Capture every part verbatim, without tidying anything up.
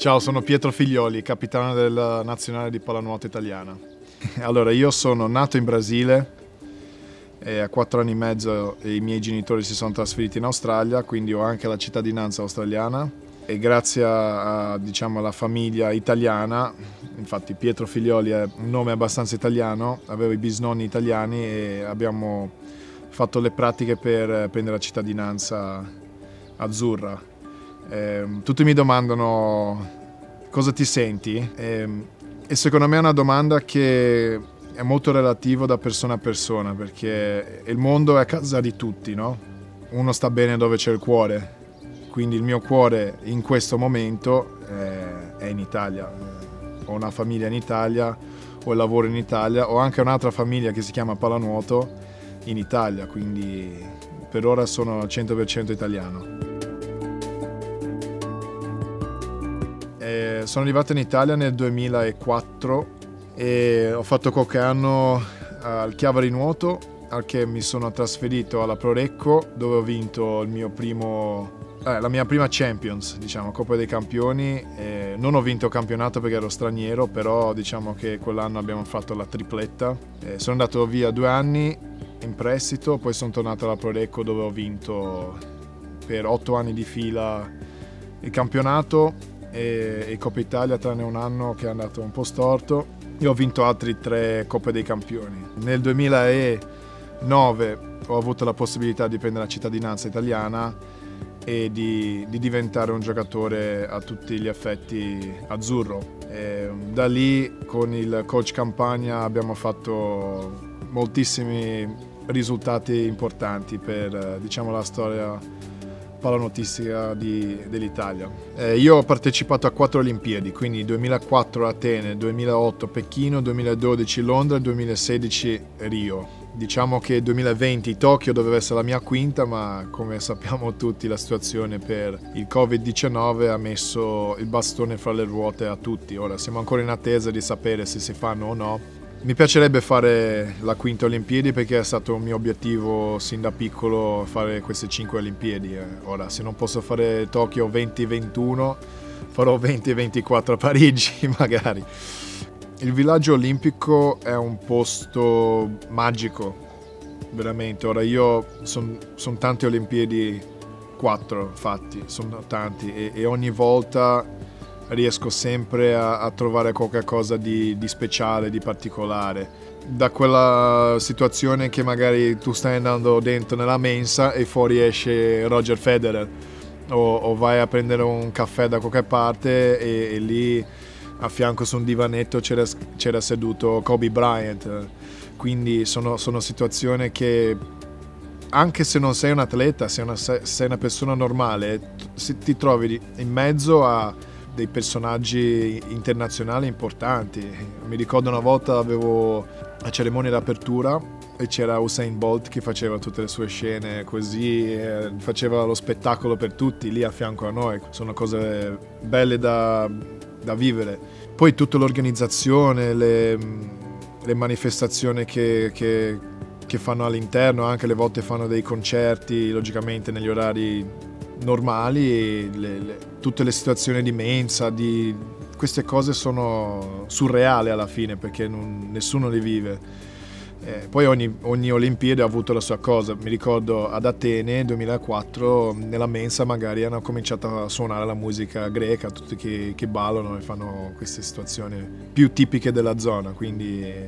Ciao, sono Pietro Figlioli, capitano della nazionale di pallanuoto italiana. Allora, io sono nato in Brasile e a quattro anni e mezzo i miei genitori si sono trasferiti in Australia, quindi ho anche la cittadinanza australiana e grazie a, a, diciamo, alla famiglia italiana, infatti Pietro Figlioli è un nome abbastanza italiano, avevo i bisnonni italiani e abbiamo fatto le pratiche per prendere la cittadinanza azzurra. Eh, tutti mi domandano cosa ti senti eh, e secondo me è una domanda che è molto relativo da persona a persona, perché il mondo è casa di tutti, no? Uno sta bene dove c'è il cuore, quindi il mio cuore in questo momento è, è in Italia. Ho una famiglia in Italia, ho il lavoro in Italia, ho anche un'altra famiglia che si chiama pallanuoto in Italia, quindi per ora sono al cento per cento italiano. Eh, sono arrivato in Italia nel duemilaquattro e ho fatto qualche anno al Chiavari Nuoto, al che mi sono trasferito alla Prorecco, dove ho vinto il mio primo, eh, la mia prima Champions, diciamo, Coppa dei Campioni. Eh, non ho vinto il campionato perché ero straniero, però diciamo che quell'anno abbiamo fatto la tripletta. Eh, sono andato via due anni in prestito, poi sono tornato alla Prorecco dove ho vinto per otto anni di fila il campionato e, e Coppa Italia, tranne un anno che è andato un po' storto. Io ho vinto altri tre Coppe dei Campioni. Nel duemilanove ho avuto la possibilità di prendere la cittadinanza italiana e di, di diventare un giocatore a tutti gli effetti azzurro. E da lì con il coach Campagna abbiamo fatto moltissimi risultati importanti per, diciamo, la storia pallanuotistica dell'Italia. Eh, io ho partecipato a quattro Olimpiadi, quindi duemilaquattro Atene, duemilaotto Pechino, duemiladodici Londra e duemilasedici Rio. Diciamo che duemilaventi Tokyo doveva essere la mia quinta, ma come sappiamo tutti la situazione per il covid diciannove ha messo il bastone fra le ruote a tutti. Ora siamo ancora in attesa di sapere se si fanno o no. Mi piacerebbe fare la quinta Olimpiadi perché è stato un mio obiettivo sin da piccolo fare queste cinque Olimpiadi. Ora, se non posso fare Tokyo venti ventuno, farò venti ventiquattro a Parigi magari. Il villaggio olimpico è un posto magico, veramente. Ora, io sono son tante Olimpiadi, quattro fatti, sono tanti e, e ogni volta riesco sempre a, a trovare qualcosa di, di speciale, di particolare. Da quella situazione che magari tu stai andando dentro nella mensa e fuori esce Roger Federer, o, o vai a prendere un caffè da qualche parte e, e lì a fianco su un divanetto c'era, c'era seduto Kobe Bryant. Quindi sono, sono situazioni che anche se non sei un atleta, sei una, sei una persona normale, ti trovi in mezzo a dei personaggi internazionali importanti. Mi ricordo una volta avevo la cerimonia d'apertura e c'era Usain Bolt che faceva tutte le sue scene così, eh, faceva lo spettacolo per tutti lì a fianco a noi. Sono cose belle da, da vivere. Poi tutta l'organizzazione, le, le manifestazioni che, che, che fanno all'interno, anche le volte fanno dei concerti, logicamente negli orari normali, le, le, tutte le situazioni di mensa, di, queste cose sono surreali alla fine perché non, nessuno le vive. Eh, poi ogni, ogni Olimpiade ha avuto la sua cosa. Mi ricordo ad Atene duemilaquattro nella mensa magari hanno cominciato a suonare la musica greca, tutti che, che ballano e fanno queste situazioni più tipiche della zona, quindi eh,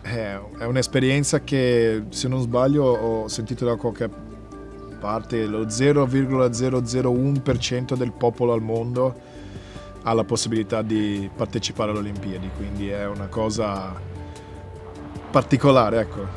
è un'esperienza che, se non sbaglio, ho sentito da qualche parte, lo zero virgola zero zero uno per cento del popolo al mondo ha la possibilità di partecipare alle Olimpiadi, quindi è una cosa particolare, ecco.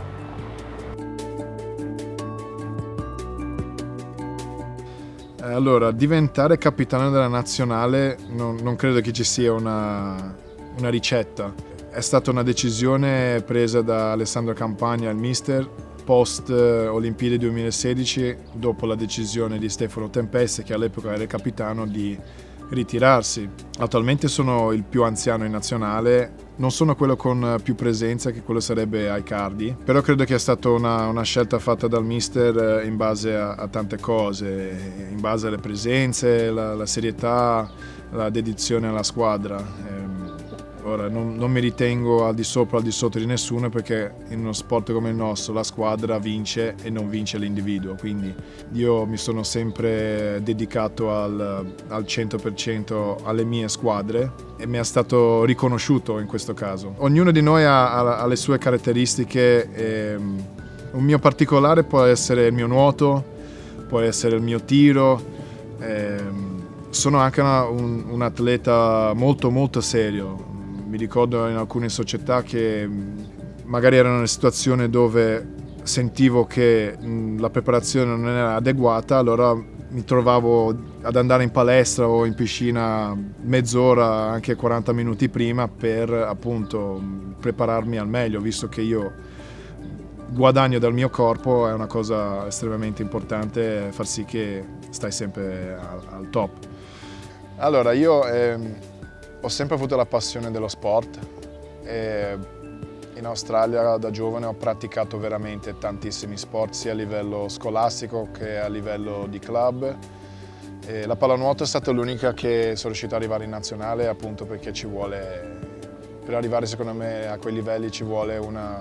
Allora, diventare capitano della nazionale non, non credo che ci sia una, una ricetta. È stata una decisione presa da Alessandro Campagna, il mister, post Olimpiadi duemilasedici, dopo la decisione di Stefano Tempesta, che all'epoca era il capitano, di ritirarsi. Attualmente sono il più anziano in nazionale, non sono quello con più presenza, che quello sarebbe Aicardi, però credo che sia stata una, una scelta fatta dal mister in base a, a tante cose, in base alle presenze, la, la serietà, la dedizione alla squadra. Ehm, ora non, non mi ritengo al di sopra o al di sotto di nessuno, perché in uno sport come il nostro la squadra vince e non vince l'individuo, quindi io mi sono sempre dedicato al, al cento per cento alle mie squadre e mi è stato riconosciuto in questo caso. Ognuno di noi ha, ha, ha le sue caratteristiche e un mio particolare può essere il mio nuoto, può essere il mio tiro. E, sono anche una, un, un atleta molto molto serio. Mi ricordo in alcune società che magari erano in una situazione dove sentivo che la preparazione non era adeguata, allora mi trovavo ad andare in palestra o in piscina mezz'ora, anche quaranta minuti prima, per appunto prepararmi al meglio, visto che io guadagno dal mio corpo. È una cosa estremamente importante far sì che stai sempre al, al top. Allora, io ehm, ho sempre avuto la passione dello sport e in Australia da giovane ho praticato veramente tantissimi sport, sia a livello scolastico che a livello di club. E la pallanuoto è stata l'unica che sono riuscito ad arrivare in nazionale, appunto perché ci vuole, per arrivare secondo me a quei livelli ci vuole una,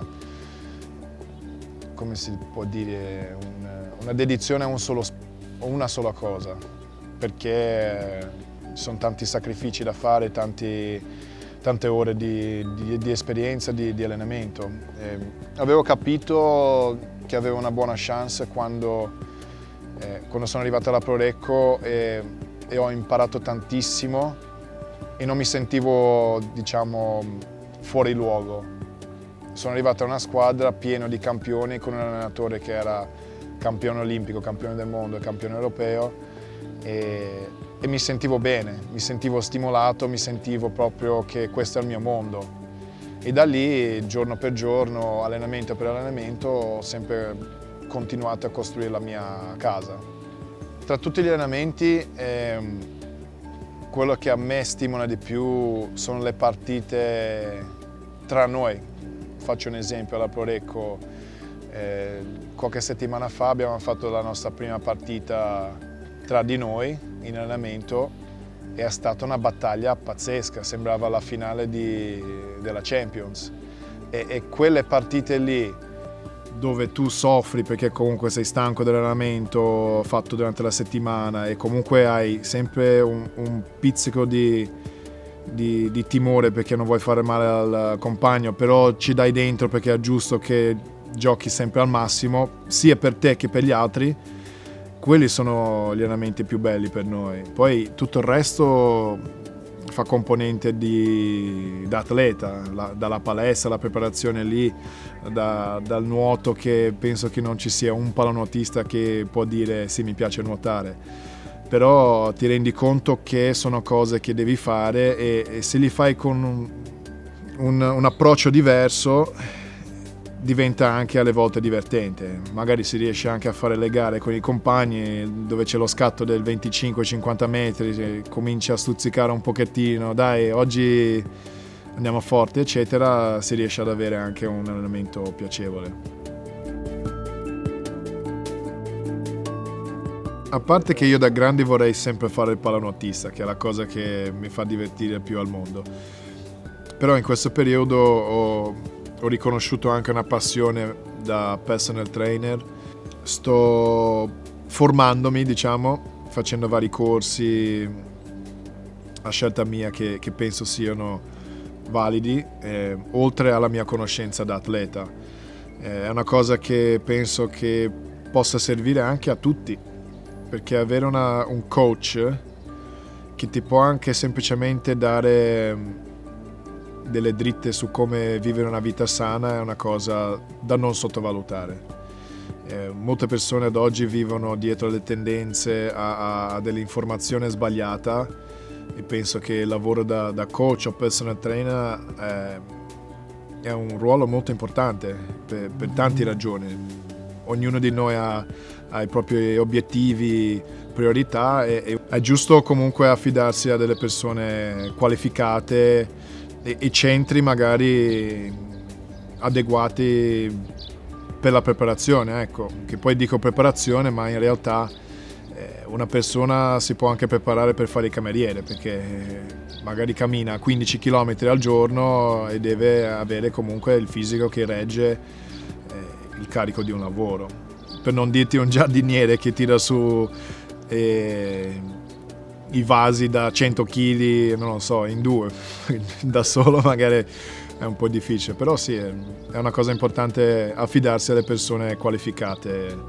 come si può dire, un, una dedizione a un solo, una sola cosa, perché ci sono tanti sacrifici da fare, tanti, tante ore di, di, di esperienza, di, di allenamento. E avevo capito che avevo una buona chance quando, eh, quando sono arrivato alla Prorecco e, e ho imparato tantissimo e non mi sentivo, diciamo, fuori luogo. Sono arrivato a una squadra piena di campioni, con un allenatore che era campione olimpico, campione del mondo e campione europeo, e, e mi sentivo bene, mi sentivo stimolato, mi sentivo proprio che questo è il mio mondo. E da lì, giorno per giorno, allenamento per allenamento, ho sempre continuato a costruire la mia casa. Tra tutti gli allenamenti, ehm, quello che a me stimola di più sono le partite tra noi. Faccio un esempio, alla Prorecco, eh, qualche settimana fa abbiamo fatto la nostra prima partita tra di noi in allenamento e è stata una battaglia pazzesca, sembrava la finale di, della Champions. E, e quelle partite lì, dove tu soffri perché comunque sei stanco dell'allenamento fatto durante la settimana e comunque hai sempre un, un pizzico di, di, di timore perché non vuoi fare male al compagno, però ci dai dentro perché è giusto che giochi sempre al massimo, sia per te che per gli altri. Quelli sono gli allenamenti più belli per noi. Poi tutto il resto fa componente di, da atleta, la, dalla palestra, la preparazione lì, da, dal nuoto, che penso che non ci sia un pallanuotista che può dire sì, mi piace nuotare, però ti rendi conto che sono cose che devi fare e, e se li fai con un, un, un approccio diverso diventa anche alle volte divertente. Magari si riesce anche a fare le gare con i compagni dove c'è lo scatto del venticinque cinquanta metri, comincia a stuzzicare un pochettino, dai oggi andiamo forti eccetera, si riesce ad avere anche un allenamento piacevole. A parte che io da grande vorrei sempre fare il pallanuotista, che è la cosa che mi fa divertire più al mondo, però in questo periodo ho Ho riconosciuto anche una passione da personal trainer. Sto formandomi, diciamo, facendo vari corsi a scelta mia che, che penso siano validi, eh, oltre alla mia conoscenza da atleta. Eh, è una cosa che penso che possa servire anche a tutti, perché avere una, un coach che ti può anche semplicemente dare delle dritte su come vivere una vita sana è una cosa da non sottovalutare. Eh, molte persone ad oggi vivono dietro le tendenze a, a dell'informazione sbagliata e penso che il lavoro da, da coach o personal trainer eh, è un ruolo molto importante per, per tante ragioni. Ognuno di noi ha, ai propri obiettivi, priorità, e, e è giusto comunque affidarsi a delle persone qualificate e, e centri magari adeguati per la preparazione, ecco, che poi dico preparazione, ma in realtà eh, una persona si può anche preparare per fare il cameriere, perché magari cammina quindici chilometri al giorno e deve avere comunque il fisico che regge eh, il carico di un lavoro. Per non dirti un giardiniere che tira su eh, i vasi da cento chili, non lo so, in due, da solo magari è un po' difficile, però sì, è una cosa importante affidarsi alle persone qualificate.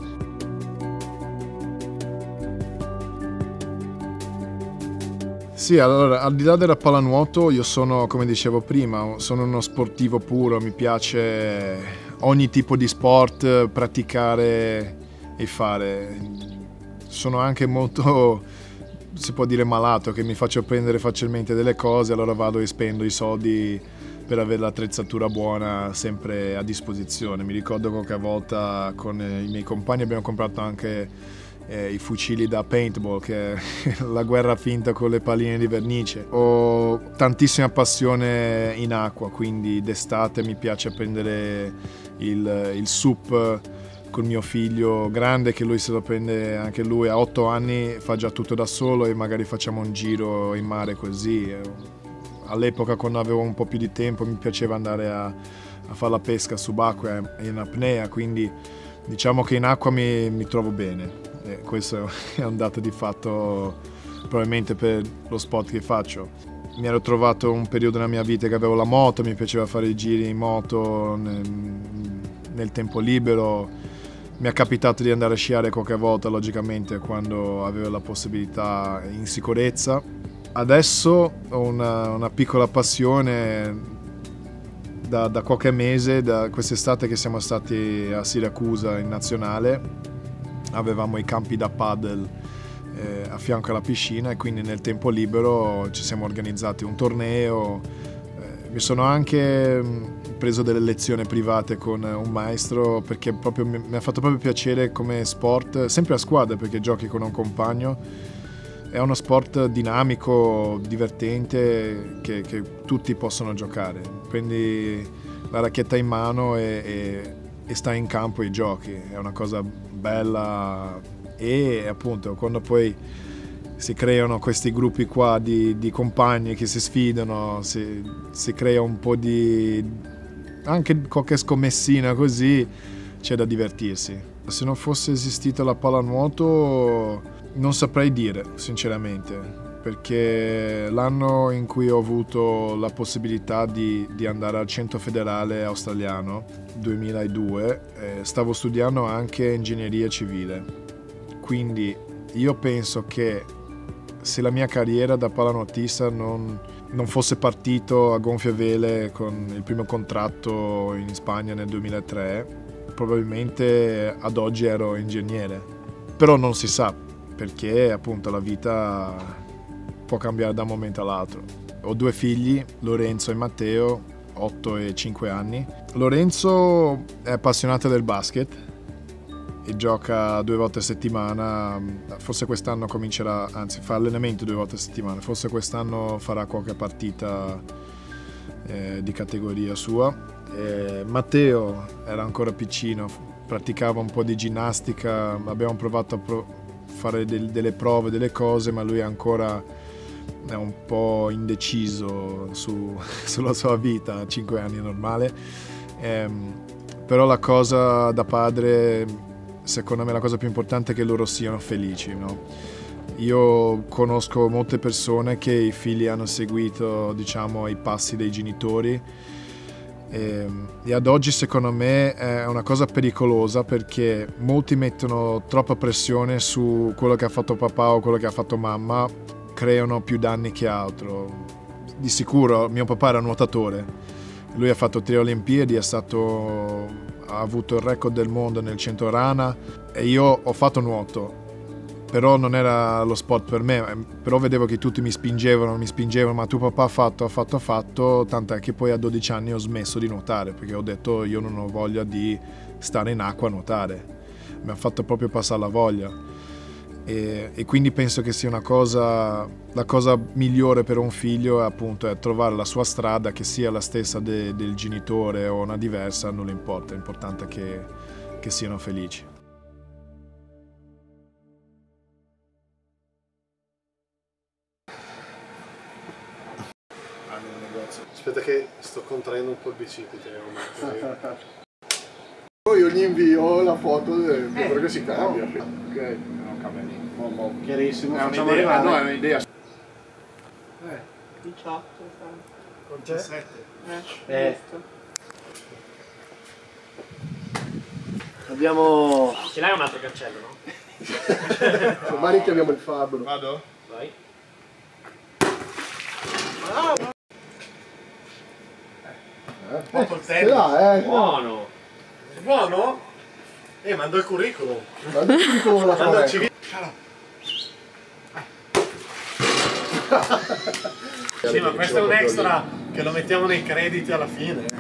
Sì, allora, al di là della pallanuoto, io sono, come dicevo prima, sono uno sportivo puro, mi piace ogni tipo di sport praticare e fare. Sono anche molto, si può dire, malato, che mi faccio prendere facilmente delle cose, allora vado e spendo i soldi per avere l'attrezzatura buona sempre a disposizione. Mi ricordo qualche volta con i miei compagni abbiamo comprato anche eh, i fucili da paintball, che è la guerra finta con le palline di vernice. Ho tantissima passione in acqua, quindi d'estate mi piace prendere il, il sup con mio figlio grande, che lui se lo prende anche lui a otto anni, fa già tutto da solo e magari facciamo un giro in mare così. All'epoca, quando avevo un po' più di tempo, mi piaceva andare a, a fare la pesca subacquea e in apnea, quindi diciamo che in acqua mi, mi trovo bene. E questo è un dato di fatto probabilmente per lo sport che faccio. Mi ero trovato un periodo nella mia vita che avevo la moto, mi piaceva fare i giri in moto nel, nel tempo libero. Mi è capitato di andare a sciare qualche volta, logicamente, quando avevo la possibilità, in sicurezza. Adesso ho una, una piccola passione da, da qualche mese, da quest'estate che siamo stati a Siracusa in nazionale. Avevamo i campi da paddle eh, a fianco alla piscina e quindi nel tempo libero ci siamo organizzati un torneo. Eh, mi sono anche preso delle lezioni private con un maestro, perché proprio mi, mi ha fatto proprio piacere come sport, sempre a squadra perché giochi con un compagno. È uno sport dinamico, divertente, che, che tutti possono giocare. Prendi la racchetta in mano e, e, e stai in campo e giochi. È una cosa bella e appunto quando poi si creano questi gruppi qua di, di compagni che si sfidano, si, si crea un po' di... anche qualche scommessina così, c'è da divertirsi. Se non fosse esistita la pallanuoto non saprei dire, sinceramente, perché l'anno in cui ho avuto la possibilità di, di andare al centro federale australiano, duemiladue, eh, stavo studiando anche ingegneria civile. Quindi io penso che se la mia carriera da pallanuotista non, non fosse partito a gonfie vele con il primo contratto in Spagna nel duemilatré, probabilmente ad oggi ero ingegnere. Però non si sa, perché appunto la vita può cambiare da un momento all'altro. Ho due figli, Lorenzo e Matteo, otto e cinque anni. Lorenzo è appassionato del basket e gioca due volte a settimana, forse quest'anno comincerà, anzi fa allenamento due volte a settimana, forse quest'anno farà qualche partita eh, di categoria sua. Eh, Matteo era ancora piccino, praticava un po' di ginnastica, abbiamo provato a pro- fare del, delle prove, delle cose, ma lui ancora è un po' indeciso su, sulla sua vita, a cinque anni è normale. Eh, però la cosa da padre, secondo me la cosa più importante è che loro siano felici, no? Io conosco molte persone che i figli hanno seguito, diciamo, i passi dei genitori e, e ad oggi secondo me è una cosa pericolosa, perché molti mettono troppa pressione su quello che ha fatto papà o quello che ha fatto mamma, creano più danni che altro. Di sicuro mio papà era nuotatore, lui ha fatto tre Olimpiadi, è stato, ha avuto il record del mondo nel cento rana e io ho fatto nuoto, però non era lo sport per me, però vedevo che tutti mi spingevano, mi spingevano, ma tuo papà ha fatto, ha fatto, ha fatto, tant'è che poi a dodici anni ho smesso di nuotare, perché ho detto io non ho voglia di stare in acqua a nuotare. mi ha fatto proprio passare la voglia. E, e quindi penso che sia una cosa, la cosa migliore per un figlio è appunto è trovare la sua strada, che sia la stessa de, del genitore o una diversa, non importa, è importante che, che siano felici. Aspetta che sto contraendo un po' il bicipite. Poi io gli invio la foto del eh, perché si cambia. No. Ok, non cambia niente. Oh, oh, chiarissimo, è facciamo arrivare. No, è un'idea. Eh. diciotto, diciassette. Eh. eh. Abbiamo... Ce l'hai un altro cancello, no? Domani chiamiamo il fabbro. Vado? Vai. Ah, Eh, eh, là, eh, buono! È buono? Eh, mando il curriculum. Mando il curriculum alla mando il C V. Sì, ma questo è un extra che lo mettiamo nei crediti alla fine.